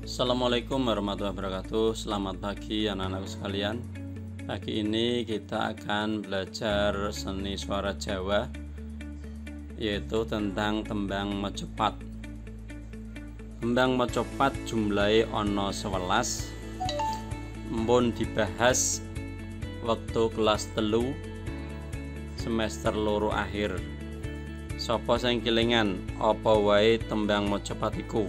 Assalamualaikum warahmatullahi wabarakatuh. Selamat pagi anak-anakku sekalian. Pagi ini kita akan belajar seni suara Jawa, yaitu tentang tembang mojopat. Tembang mojopat jumlahe ana 11. Mpun dibahas waktu kelas 3 semester loro akhir. Sapa sing kelingan apa wae tembang mojopat iku?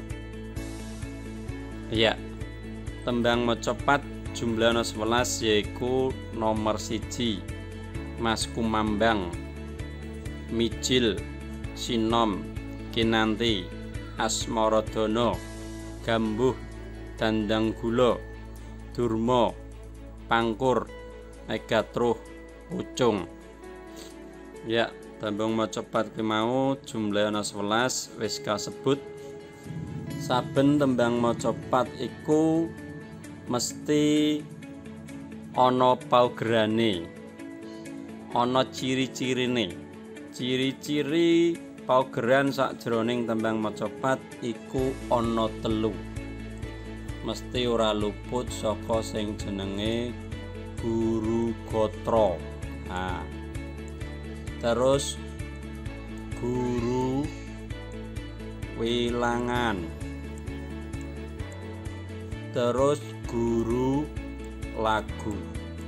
Ya, tembang mojopat jumlahnya 11 yaitu nomor 1 Mas Kumambang, Mijil, Sinom, Kinanti, Asmaradono, Gambuh, Dandang Gula, Durma, Pangkur, Megatruh, Pucung. Ya, tembang mojopat ki mau jumlahnya 11 wis kasebut. Saben tembang mojopat iku mesti ana paugerane, ana ciri-cirine. Ciri-ciri paugeran sakjroning tembang mojopat iku ana 3. Mesti ora luput saka sing jenenge guru gotra. Terus guru wilangan, terus guru lagu.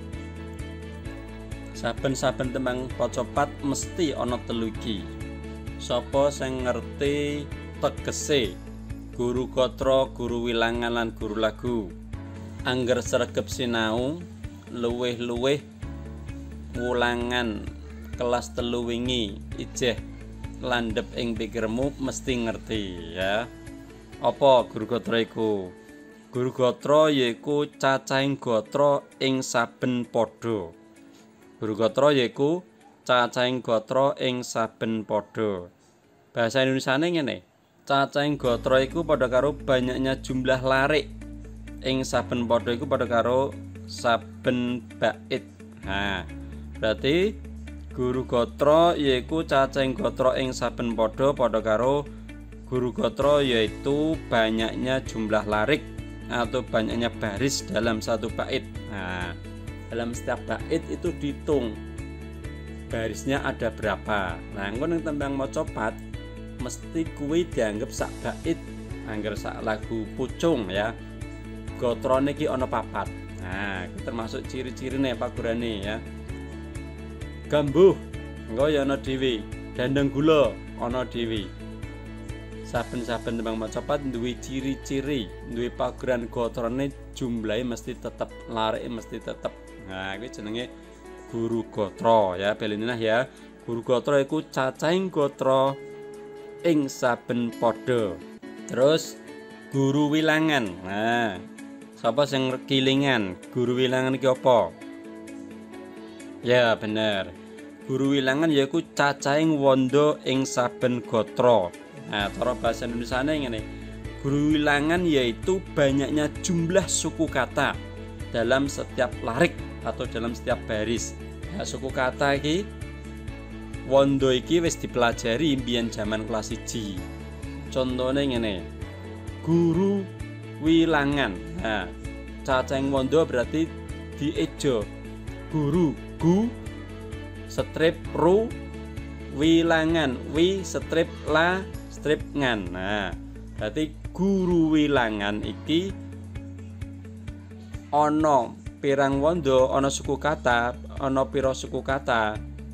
Saben-saben tembang mojopat mesti ana 3 iki. Sapa sing ngerti tegese guru gotra, guru wilangan lan guru lagu, angger sregep sinau luwih-luwih wulangan kelas 3 wingi ijeh landhep ing pikirmu mesti ngerti ya. Apa guru gotra iku? Guru gotra yaiku cacahing gotra ing saben pada. Guru gotra yaiku cacahing gotra ing saben pada. Bahasa Indonesiane ngene. Cacahing gotra iku padha karo banyaknya jumlah larik ing saben pada iku padha karo saben bait. Berarti guru gotra yaiku cacahing gotra ing saben pada padha karo guru gotra yaitu banyaknya jumlah larik atau banyaknya baris dalam satu bait. Dalam setiap bait itu dihitung barisnya ada berapa. Engko ning tembang mojopat mesti kuwi dianggap sak bait, angger sak lagu Pucung ya. Gotrane iki ana 4. Iki termasuk ciri-cirine pagurane ya. Gambuh engko ya ana dhewe, Dandang Gula ana dhewe. Saben-saben tembang mojopat duwe ciri-ciri, duwe pageran gotrane jumlahe mesti tetep, larike mesti tetep. Iki jenenge guru gotra ya, belinah ya. Guru gotra iku cacahing gotra ing saben pada. Terus guru wilangan. Sapa sing kelingan guru wilangan iki apa? Ya bener. Guru wilangan yaiku cacahing wanda ing saben gotra. Cara bahasa Indonesiane ngene. Guru wilangan yaitu banyaknya jumlah suku kata dalam setiap larik atau dalam setiap baris. Suku kata iki wanda iki wis dipelajari mbiyen jaman kelas 1. Contone ngene. Guru wilangan. Cacahing wanda berarti dieja. Guru gu strip ru wilangan wi strip la strip ngan. Berarti guru wilangan iki ana pirang wanda, ana suku kata, ana pira suku kata.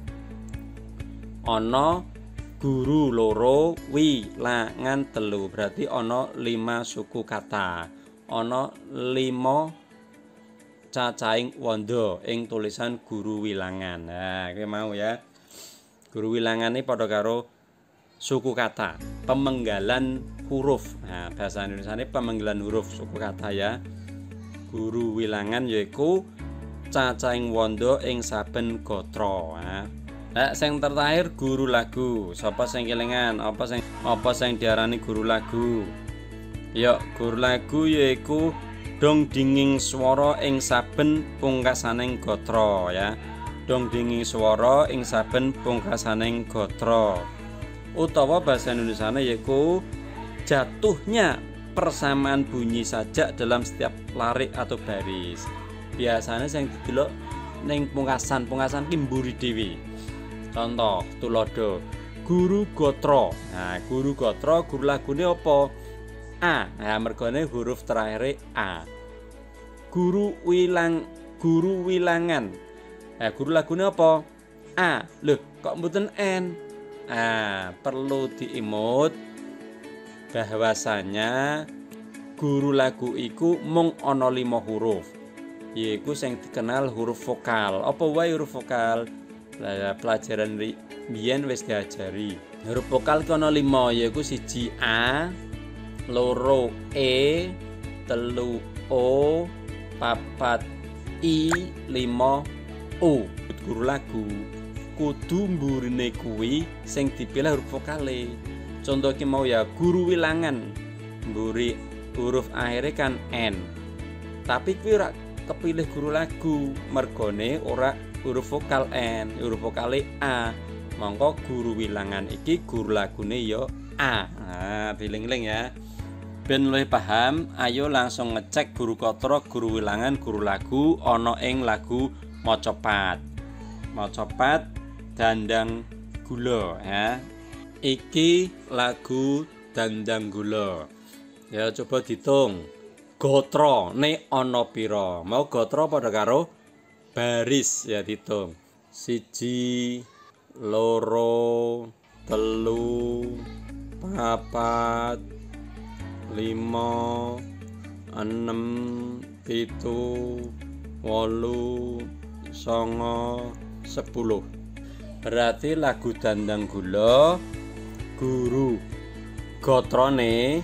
Ana guru loro, wilangan 3. Berarti ana 5 suku kata. Ana 5 cacahing wanda ing tulisan guru wilangan. Iki mau ya. Guru wilangan ini padha karo suku kata, pemenggalan huruf. Bahasa Indonesia ini pemenggalan huruf suku kata ya. Guru wilangan yaiku cacahing wanda ing saben gotra. Sing terakhir guru lagu. Sapa sing kelingan apa sing diarani guru lagu? Ya, guru lagu yaiku dong dinging swara ing saben pungkasaning gotra ya. Dong dinging swara ing saben pungkasaning gotra. utawa bahasa Indonesiane yaiku jatuhnya persamaan bunyi sajak dalam setiap larik atau baris. Biasanya sing didelok ning pungkasan ki mburi dhewe. Contoh tulodo guru gotra. Nah, guru gotra guru lagune apa? A. Nah, mergone huruf terakhir A. Guru wilangan. Nah, guru lagune apa? A. Loh, kok mboten N? Ah, perlu diimut bahwasanya guru lagu iku mung ana 5 huruf. Yaiku sing dikenal huruf vokal. Apa wae huruf vokal? Pelajaran biyen wis diajari. Huruf vokal ki ana 5, yaiku 1 A, 2 E, 3 O, 4 I, 5 U. Guru lagu kudu mburine kuwi sing dipilih huruf vokale. Contoh ki mau ya guru wilangan. Mburi huruf akhirnya kan N. Tapi kuwi ora kepilih guru lagu, mergone ora huruf vokal N, huruf vokale A. Mongko guru wilangan iki guru lagune ya A. Nah, dieling-eling ya. Ben luwih paham, ayo langsung ngecek guru gotra, guru wilangan, guru lagu ana ing lagu Mocopat. Mocopat Dandang Gula ya. Iki lagu Dandang Gula. Ya coba ditung. Gotra ne ana pira? Mau gotra padha karo baris ya ditung. 1 2 3 4 5 6 7 8 8 9 10. Berarti lagu Dandang Gula guru gotrane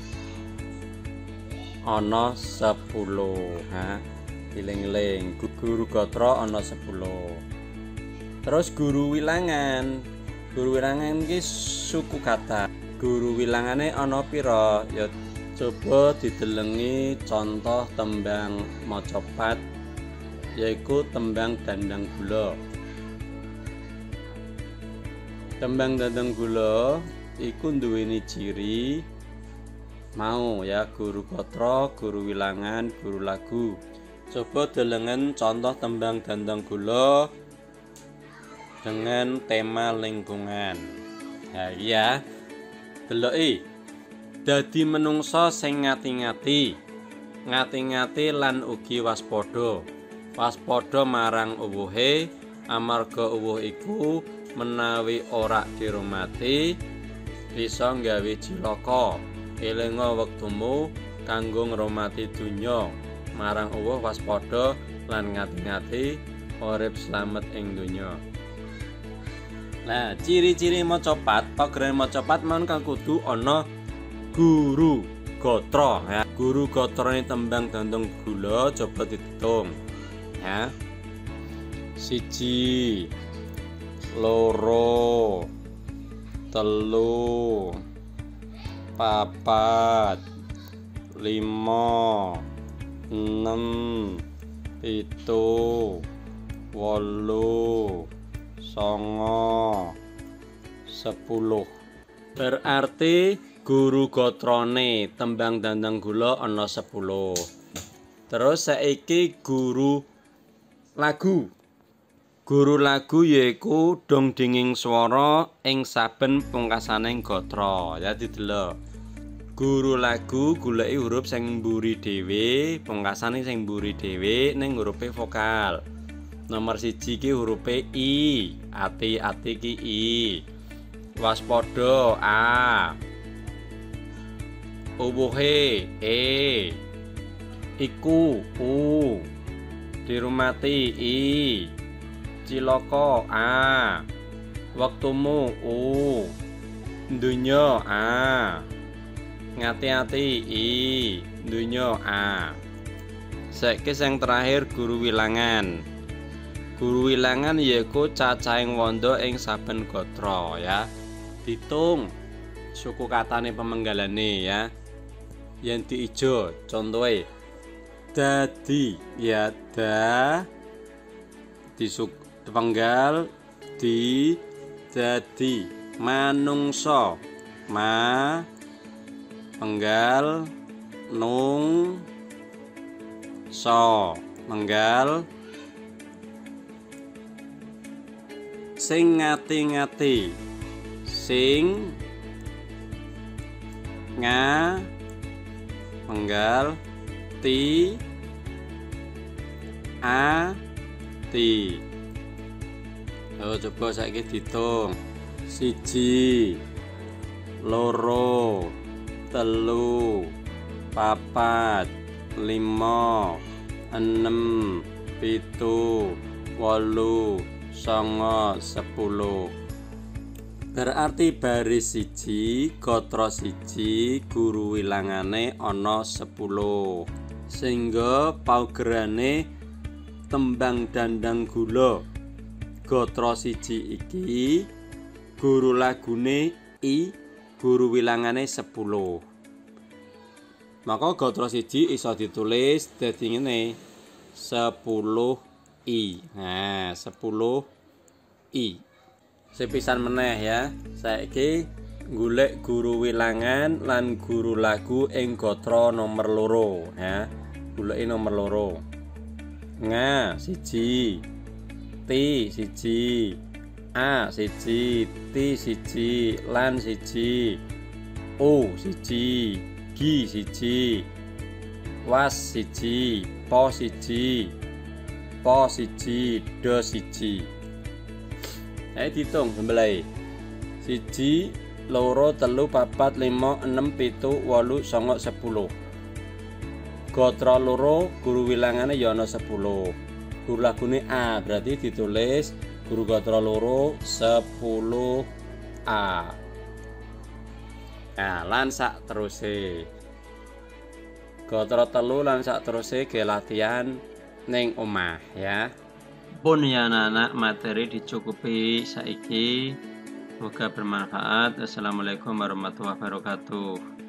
ana 10. Ha, eling-eling guru gotra ana 10. Terus guru wilangan. Guru wilangan ki suku kata. Guru wilangane ana pira? Ya coba didelengi contoh tembang Mocopat yaiku tembang Dandang Gula. Tembang Dandang Gula iku nduweni ciri mau ya guru gotra, guru wilangan, guru lagu. Coba delengen contoh tembang Dandang Gula dengan tema lingkungan. Nah iya, deloki. Dadi menungsa sing ngati-ngati lan ugi waspada. Waspada marang uwuhe, amarga uwuh iku menawi ora dirumati bisa nggawe cilaka. Elinga wektumu kanggo ngrumati donya, marang uwuh waspada lan ngati-ngati urip slamet ing donya. Nah, ciri-ciri Mocopat, pageren Mocopat man kang kudu ana guru gotra ya. Guru gotrane tembang Dandang Gula coba dihitung ya. 1 2 3 4 5 6 7 8 9 10. Berarti guru gotrane tembang Dandang Gula ana 10. Terus saiki guru lagu. Guru lagu yaiku dong dinging swara ing saben pungkasaning gotra. Ya didelok. Guru lagu goleki huruf sing mburi dhewe, pungkasane sing mburi dhewe ning hurufe vokal. Nomor 1 ki hurufe I, ati ki I. Waspada A. Uwuhe E. Iku U. Dirumati I. Cilaka A. Wektumu U. Donya A. Ngati-ati I. Donya A. Saiki sing terakhir guru wilangan. Guru wilangan yaiku cacahing wanda ing saben gotra ya. Ditung suku katane pemenggalane ya. Yen diijo contohe dadi ya da disuk penggal di dadi manungsa ma penggal nung so menggal sing ngati-ngati sing nga menggal ti a ti. Coba saiki diitung. 1 loro telu papat 5 6 7 8 9 10. Berarti baris 1 gatra 1 guru wilangane ana 10. Sehingga paugerane tembang dandang gula gatra 1 iki guru lagune I, guru wilangane 10. Maka gatra 1 iso ditulis dadi ngene 10I. Nah, 10I. Sepisan meneh ya. Saiki golek guru wilangan lan guru lagu ing gatra nomor 2 ya. Goleki nomor 2. Nga 1, ti 1, a 1, ti 1, lan 1, o 1, gi 1, was 1, po 1, po 1, do 1. Ayo dihitung sembelai 1, loro, telu, papat, 5, 6, 7, 8, 9, 10. Gatra loro guru wilangane ya ana 10. Guru lagune A, berarti ditulis guru gatra loro 10A. Nah, lan sak teruse. Gatra telu lan sak teruse ge latihan ning omah ya. Pun ya anak-anak, materi dicukupi saiki. Semoga bermanfaat. Assalamualaikum warahmatullahi wabarakatuh.